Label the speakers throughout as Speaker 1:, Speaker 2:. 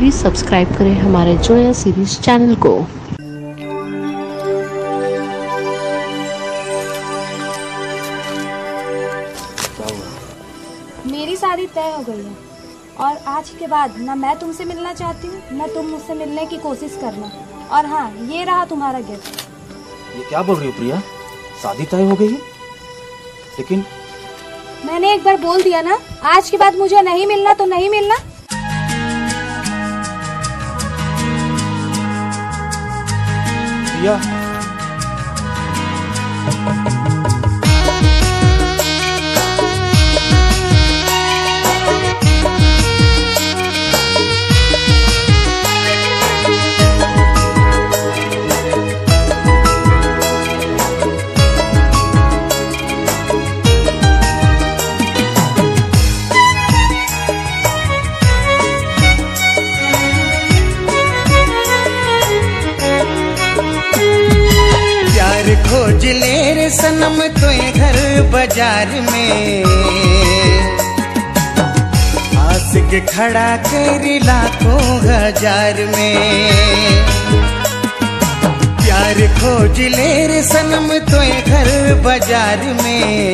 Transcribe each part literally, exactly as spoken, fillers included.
Speaker 1: Please subscribe करें हमारे Zoya series channel को।
Speaker 2: मेरी शादी तय हो गई है और आज के बाद ना मैं तुमसे मिलना चाहती हूँ ना तुम मुझसे मिलने की कोशिश करना। और हाँ, ये रहा तुम्हारा गिफ्ट।
Speaker 3: ये क्या बोल रही हो प्रिया? शादी तय हो गई है? लेकिन
Speaker 2: मैंने एक बार बोल दिया ना, आज के बाद मुझे नहीं मिलना तो नहीं मिलना।
Speaker 3: प्रिया,
Speaker 4: खोज ले रे सनम तोए घर बाजार में, आस के खड़ा कर लाखों हजार में। प्यार खोज ले रे सनम तोए घर बाजार में,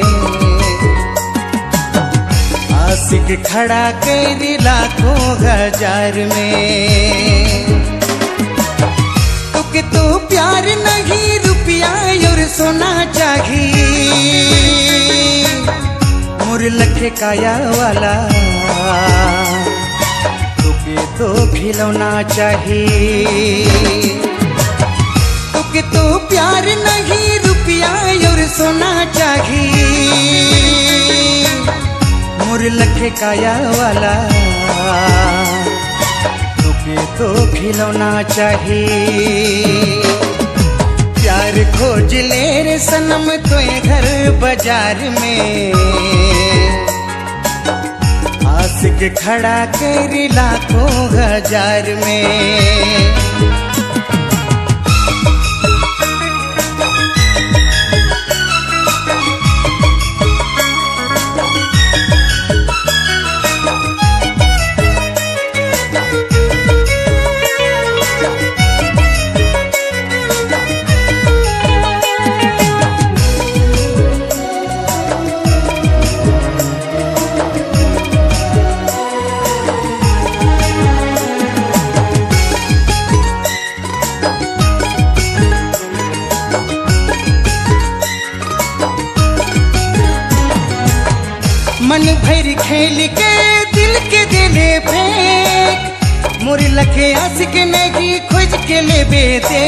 Speaker 4: आस के खड़ा कर लाखों हजार में। तो कि तू प्यार नहीं रुपया और सोना चाहिए, मोर लखे काया वाला तुके तो खिलौना चाहिए। तुके तो प्यार नहीं रुपया और सोना चाहिए, मोर लखे काया वाला तुके तो खिलौना चाहिए। प्यार खोज ले रे सनम तोए घर बाजार में, आस के खड़ा कर लाखों हजार में। मन भर खेल के दिल के दिले फेंक, मोर लखे आशिक नहीं खोज के ले बेदे।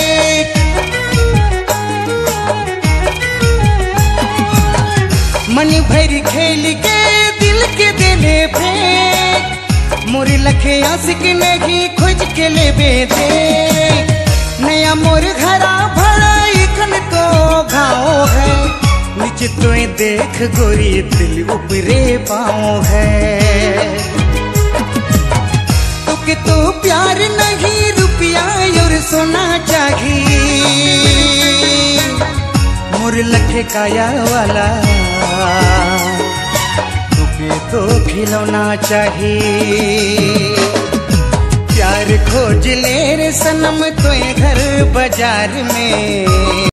Speaker 4: मन भर खेल के दिल के दिले फेंक, मोर लखे आशिक नहीं खोज के ले बेदे। नया मोर घरा भरा इखन तो घाव है, नीचे तुए देख गोरी दिल ऊपरे पाँव है। तो कि तू प्यार नहीं रुपया और सोना चाहिए, मोर लखे काया वाला तुके तो खिलौना चाहिए। प्यार खोज ले रे सनम तोए घर बाजार में।